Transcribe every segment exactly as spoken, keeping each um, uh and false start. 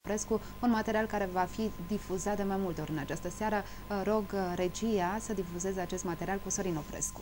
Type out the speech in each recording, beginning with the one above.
Oprescu, un material care va fi difuzat de mai multe ori în această seară. Rog regia să difuzeze acest material cu Sorin Oprescu.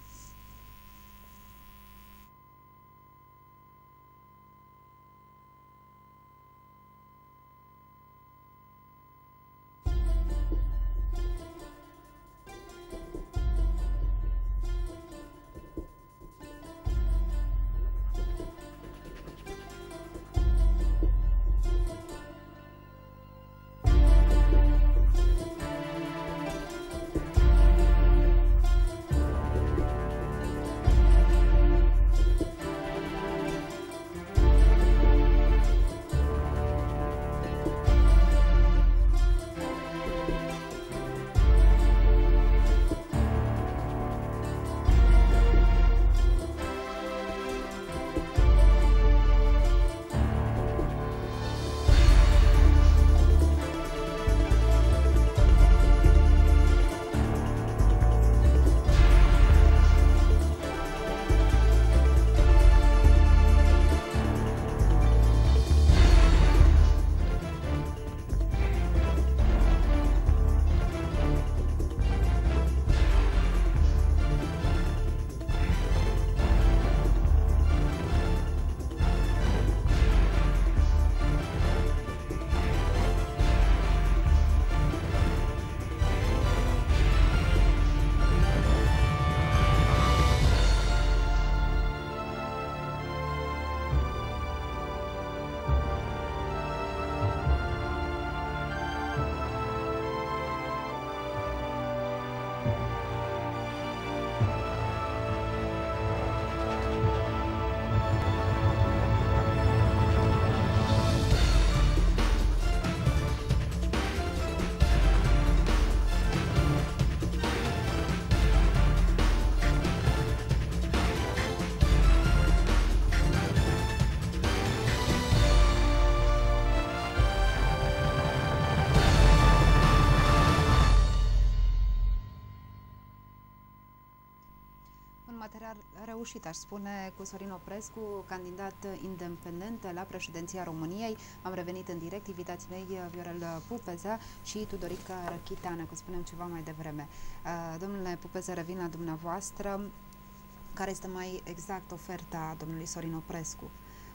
Material reușit, aș spune, cu Sorin Oprescu, candidat independent la președinția României. Am revenit în direct, invitații mei Viorel Pupeza și Tudorica Răchitană, că spunem ceva mai devreme. Domnule Pupeza, revin la dumneavoastră. Care este mai exact oferta domnului Sorin Oprescu?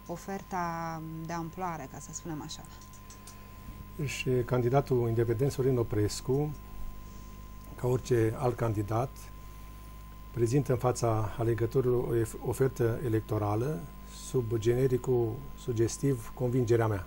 Oferta de amploare, ca să spunem așa. Și candidatul independent Sorin Oprescu, ca orice alt candidat, prezintă în fața alegătorilor o ofertă electorală sub genericul sugestiv convingerea mea.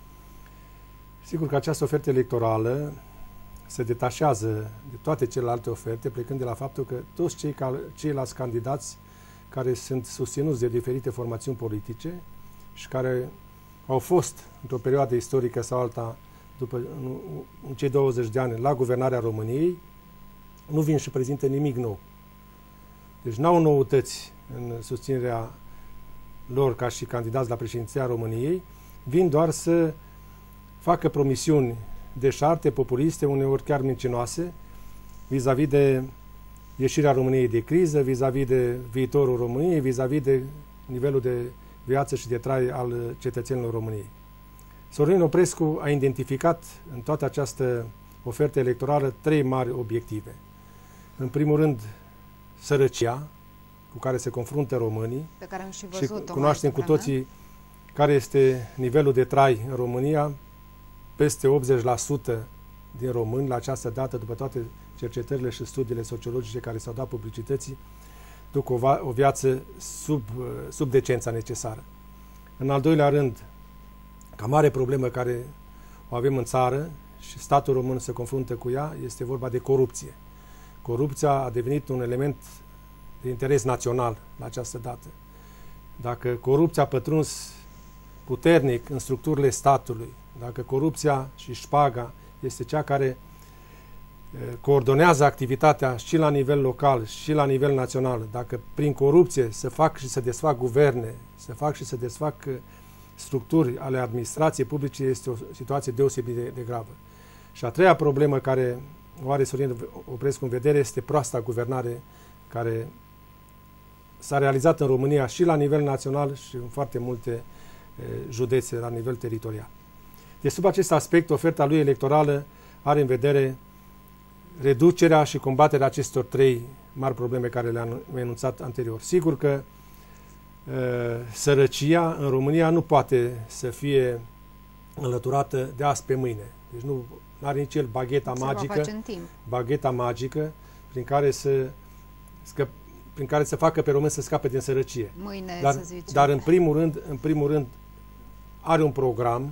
Sigur că această ofertă electorală se detașează de toate celelalte oferte, plecând de la faptul că toți cei ca, ceilalți candidați care sunt susținuți de diferite formațiuni politice și care au fost într-o perioadă istorică sau alta, după în, în cei douăzeci de ani, la guvernarea României, nu vin și prezintă nimic nou. Deci n-au noutăți în susținerea lor ca și candidați la președinția României, vin doar să facă promisiuni deșarte, populiste, uneori chiar mincinoase, vis-a-vis de ieșirea României de criză, vis-a-vis de viitorul României, vis-a-vis de nivelul de viață și de trai al cetățenilor României. Sorin Oprescu a identificat în toată această ofertă electorală trei mari obiective. În primul rând, sărăcia cu care se confruntă românii, pe care am și văzut, și cunoaștem cu toții care este nivelul de trai în România. Peste optzeci la sută din români la această dată, după toate cercetările și studiile sociologice care s-au dat publicității, duc o, o viață sub, sub decența necesară. În al doilea rând, ca mare problemă care o avem în țară și statul român se confruntă cu ea, este vorba de corupție. Corupția a devenit un element de interes național la această dată. Dacă corupția a pătruns puternic în structurile statului, dacă corupția și șpaga este cea care coordonează activitatea și la nivel local și la nivel național, dacă prin corupție se fac și se desfac guverne, se fac și se desfac structuri ale administrației publice, este o situație deosebit de, de gravă. Și a treia problemă care o are Sorin Oprescu în vedere este proasta guvernare care s-a realizat în România și la nivel național și în foarte multe e, județe la nivel teritorial. Deci, sub acest aspect, oferta lui electorală are în vedere reducerea și combaterea acestor trei mari probleme care le-am enunțat anterior. Sigur că uh, sărăcia în România nu poate să fie înlăturată de azi pe mâine. Deci nu are nici el bagheta Se magică, va face în timp. bagheta magică prin care să scăp, prin care să facă pe români să scape din sărăcie. Mâine, dar, să zicem. dar în primul rând, în primul rând are un program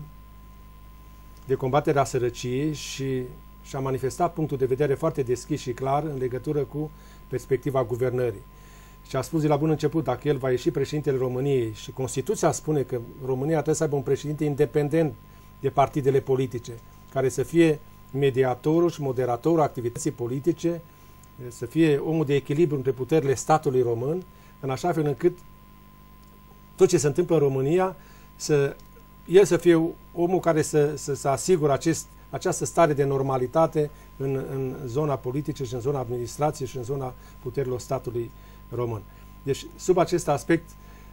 de combatere a sărăciei și și-a manifestat punctul de vedere foarte deschis și clar în legătură cu perspectiva guvernării. Și a spus de la bun început, dacă el va ieși președintele României și Constituția spune că România trebuie să aibă un președinte independent de partidele politice, care să fie mediatorul și moderatorul activității politice, să fie omul de echilibru între puterile statului român, în așa fel încât tot ce se întâmplă în România, să, el să fie omul care să, să, să asigure acest această stare de normalitate în, în zona politică și în zona administrației și în zona puterilor statului român. Deci, sub acest aspect,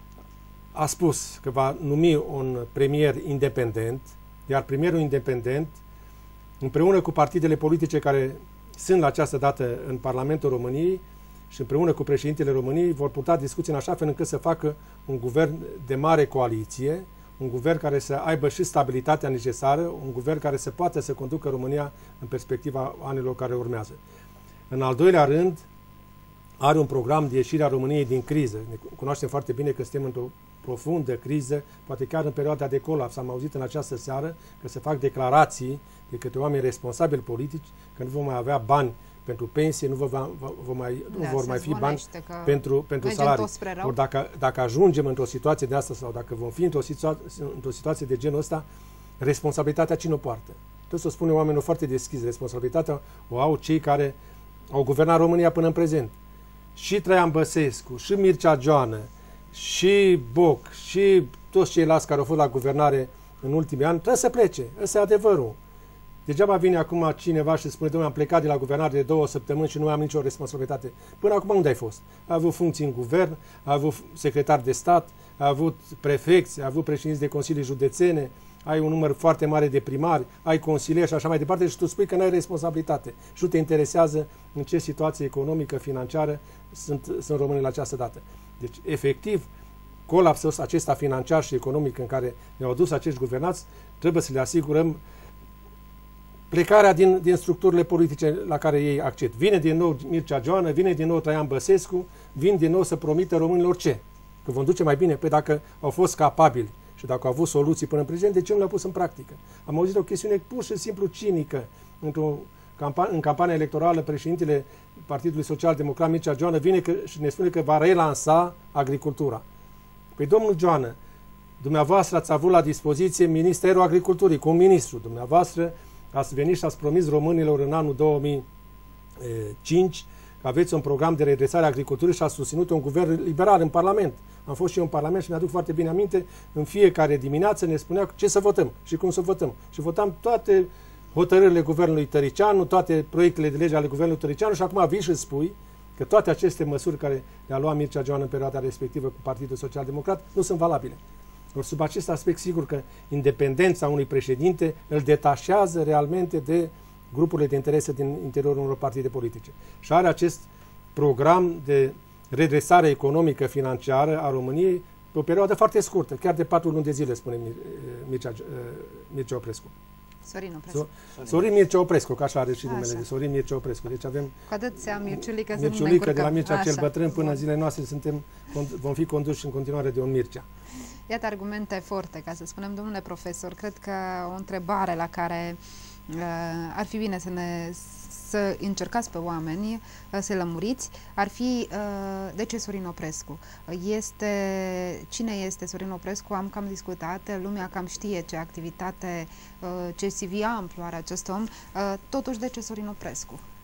a spus că va numi un premier independent, iar premierul independent, împreună cu partidele politice care sunt la această dată în Parlamentul României și împreună cu președintele României, vor purta discuții în așa fel încât să facă un guvern de mare coaliție, un guvern care să aibă și stabilitatea necesară, un guvern care să poată să conducă România în perspectiva anilor care urmează. În al doilea rând, are un program de ieșire a României din criză. Ne cunoaștem foarte bine că suntem într-o profundă criză, poate chiar în perioada de colaps. Am auzit în această seară că se fac declarații de către oameni responsabili politici că nu vom mai avea bani pentru pensie, nu, vă va, vă mai, nu da, vor mai fi bani pentru, pentru salarii. Or, dacă, dacă ajungem într-o situație de asta sau dacă vom fi într-o situa într-o situație de genul ăsta, responsabilitatea cine o poartă? Trebuie să o spune oamenilor foarte deschis. Responsabilitatea o au cei care au guvernat România până în prezent. Și Traian Băsescu, și Mircea Joană, și Boc, și toți ceilalți care au fost la guvernare în ultimii ani, trebuie să plece. Ăsta e adevărul. Degeaba vine acum cineva și spune, domnule, am plecat de la guvernare de două săptămâni și nu am nicio responsabilitate. Până acum unde ai fost? Ai avut funcții în guvern, ai avut secretar de stat, ai avut prefecți, ai avut președinți de consilii județene, ai un număr foarte mare de primari, ai consilieri și așa mai departe și tu spui că nu ai responsabilitate și nu te interesează în ce situație economică, financiară sunt, sunt românii la această dată. Deci, efectiv, colapsul acesta financiar și economic în care ne-au dus acești guvernați, trebuie să le asigurăm plecarea din, din structurile politice la care ei acced. Vine din nou Mircea Joană, vine din nou Traian Băsescu, vin din nou să promită românilor ce? Că vom duce mai bine? Păi dacă au fost capabili și dacă au avut soluții până în prezent, de ce nu le-au pus în practică? Am auzit o chestiune pur și simplu cinică. Într-o campan în campania electorală, președintele Partidului Social Democrat, Mircea Joană, vine că, și ne spune că va relansa agricultura. Păi domnul Joană, dumneavoastră ați avut la dispoziție Ministerul Agriculturii, cu un ministru. Dumneavoastră ați venit și ați promis românilor în anul două mii cinci că aveți un program de redresare a agriculturii și ați susținut un guvern liberal în Parlament. Am fost și eu în Parlament și mi-aduc foarte bine aminte, în fiecare dimineață ne spunea ce să votăm și cum să votăm. Și votam toate hotărârile guvernului Tăricianu, toate proiectele de lege ale guvernului Tăricianu și acum vii și spui că toate aceste măsuri care le-a luat Mircea Joană în perioada respectivă cu Partidul Social Democrat nu sunt valabile. Or, sub acest aspect, sigur că independența unui președinte îl detașează realmente de grupurile de interese din interiorul unor partide politice. Și are acest program de redresare economică financiară a României pe o perioadă foarte scurtă, chiar de patru luni de zile, spune Mircea, Mircea Oprescu. Sorin Oprescu. Sorin Mircea Oprescu, că așa are și numele de Sorin Mircea Oprescu. Deci avem cu atâția Mirciulică, Mirciulică de la Mircea cel Bătrân până în zilele noastre suntem, vom fi conduși în continuare de un Mircea. Iată argumente forte, ca să spunem, domnule profesor. Cred că o întrebare la care uh, ar fi bine să ne să încercați pe oameni, uh, să lămuriți, ar fi uh, de ce Sorin Oprescu? Este, cine este Sorin Oprescu? Am cam discutat, lumea cam știe ce activitate, uh, ce C V amplu are acest om. Uh, totuși, de ce Sorin Oprescu?